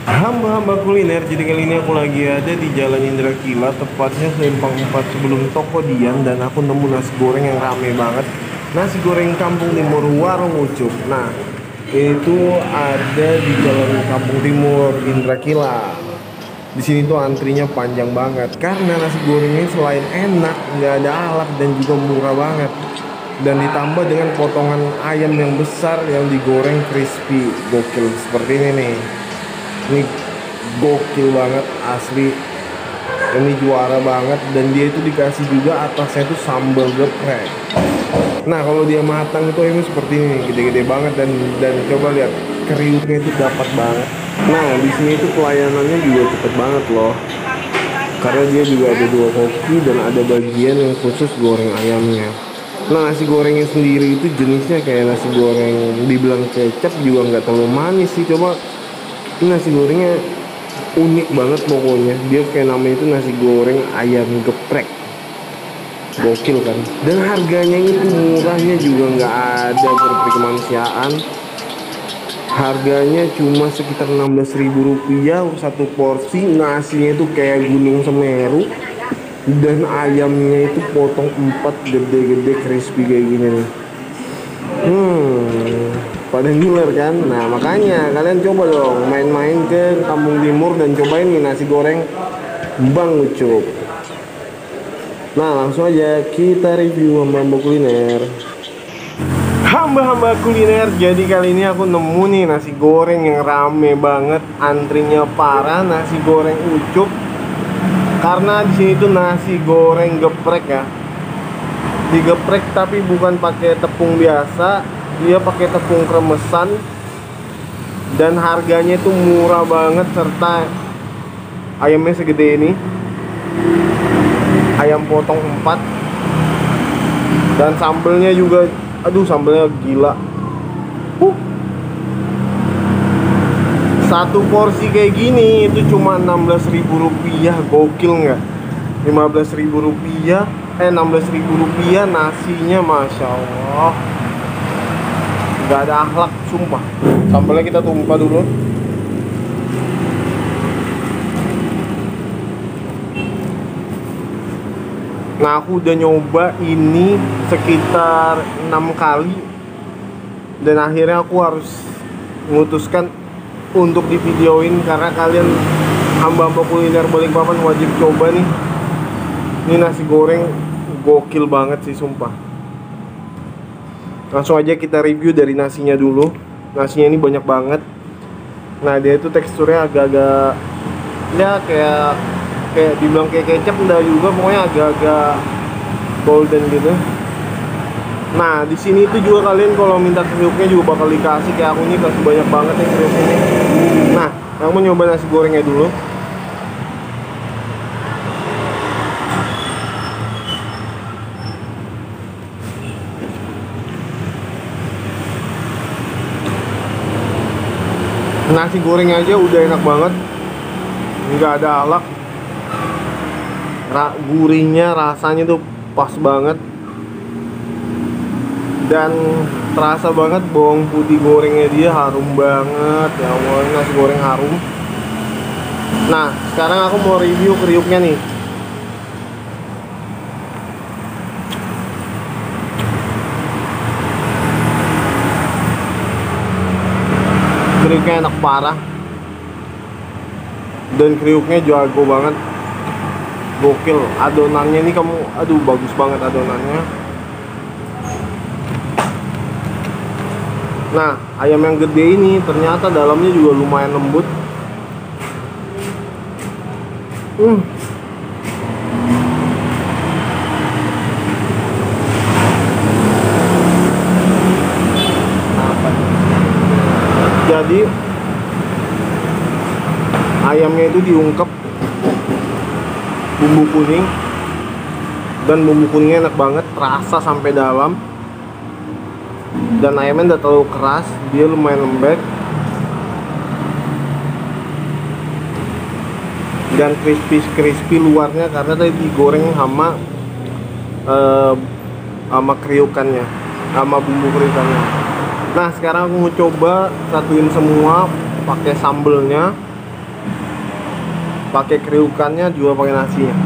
Hamba-hamba kuliner, jadi kali ini aku lagi ada di Jalan Indra Kila, tepatnya Simpang 4 sebelum Toko Dian, dan aku nemu nasi goreng yang rame banget. Nasi goreng Kampung Timur Warung Ucup. Nah, itu ada di Jalan Kampung Timur Indra Kila. Di sini tuh antrinya panjang banget karena nasi gorengnya selain enak, nggak ada alap dan juga murah banget. Dan ditambah dengan potongan ayam yang besar yang digoreng crispy, gokil seperti ini nih. Ini gokil banget asli, ini juara banget, dan dia itu dikasih juga atasnya itu sambal geprek. Nah kalau dia matang itu ayamnya seperti ini, gede-gede banget, dan coba lihat kriuknya itu dapat banget. Nah di sini itu pelayanannya juga cepet banget loh, karena dia juga ada dua koki dan ada bagian yang khusus goreng ayamnya. Nah nasi gorengnya sendiri itu jenisnya kayak nasi goreng dibilang kecap juga nggak terlalu manis sih. Coba ini nasi gorengnya unik banget pokoknya. Dia kayak namanya itu nasi goreng ayam geprek. Gokil kan? Dan harganya itu murahnya juga nggak ada berperi kemanusiaan. Harganya cuma sekitar 16.000 rupiah satu porsi. Nasinya itu kayak gunung Semeru. Dan ayamnya itu potong 4 gede-gede crispy kayak gini nih. Pada ngiler kan? Nah makanya kalian coba dong main-main ke Kampung Timur dan cobain nih nasi goreng Bang Ucup. Nah langsung aja kita review hamba-hamba kuliner. Hamba-hamba kuliner, jadi kali ini aku nemu nih nasi goreng yang rame banget, antrinya parah, nasi goreng Ucup. Karena di sini tuh nasi goreng geprek ya, digeprek tapi bukan pakai tepung biasa, dia pakai tepung kremesan, dan harganya itu murah banget, serta ayamnya segede ini, ayam potong 4, dan sambelnya juga, aduh sambelnya gila. Satu porsi kayak gini itu cuma 16.000 rupiah, gokil nggak? 15.000 rupiah, 16.000 rupiah nasinya, masya Allah, nggak ada akhlak sumpah. Sambelnya kita tumpah dulu. Nah aku udah nyoba ini sekitar 6 kali, dan akhirnya aku harus memutuskan untuk divideoin karena kalian hamba-hamba kuliner Balikpapan wajib coba nih. Ini nasi goreng gokil banget sih sumpah. Langsung aja kita review dari nasinya dulu. Nasinya ini banyak banget. Nah dia itu teksturnya agak-agak ya kayak dibilang kayak kecap enggak juga, pokoknya agak-agak golden gitu. Nah di sini itu juga kalian kalau minta kriuknya juga bakal dikasih, kayak aku nih kasih banyak banget ya kriuk ini. Nah kamu nyoba nasi gorengnya dulu. Nasi goreng aja udah enak banget, nggak ada alak. Gurihnya, rasanya tuh pas banget, dan terasa banget bawang putih gorengnya, dia harum banget ya Allah, nasi goreng harum. Nah sekarang aku mau review kriuknya nih. Kriuknya enak parah, dan kriuknya jago banget, gokil. Adonannya ini kamu, aduh bagus banget adonannya. Nah ayam yang gede ini ternyata dalamnya juga lumayan lembut. Jadi ayamnya itu diungkep bumbu kuning, dan bumbu kuningnya enak banget, terasa sampai dalam. Dan ayamnya tidak terlalu keras, dia lumayan lembek dan crispy luarnya karena tadi digoreng sama kriukannya, sama bumbu kriukannya. Nah sekarang aku mau coba satuin semua pakai sambelnya. pakai kriukannya juga pakai nasinya.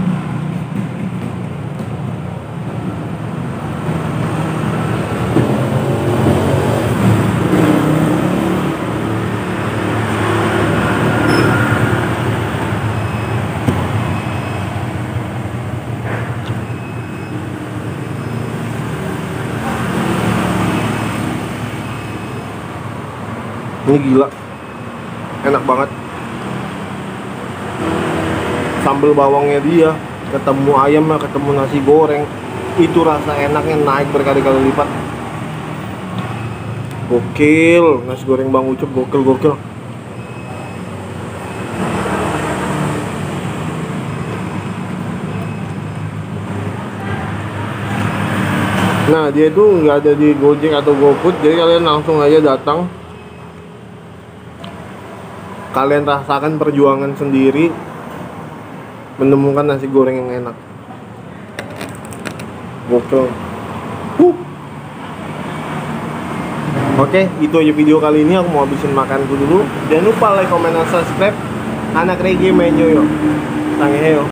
Ini gila, enak banget. Sambal bawangnya dia, ketemu ayam lah, ketemu nasi goreng, itu rasa enaknya naik berkali-kali lipat. Gokil, nasi goreng Bang Ucup gokil. Nah, dia itu nggak ada di Gojek atau GoFood, jadi kalian langsung aja datang. Kalian rasakan perjuangan sendiri menemukan nasi goreng yang enak. Gokil. Oke, itu aja video kali ini. Aku mau habisin makanku dulu. Jangan lupa like, comment, dan subscribe. Anak reggae main yoyo. Sangeheyo.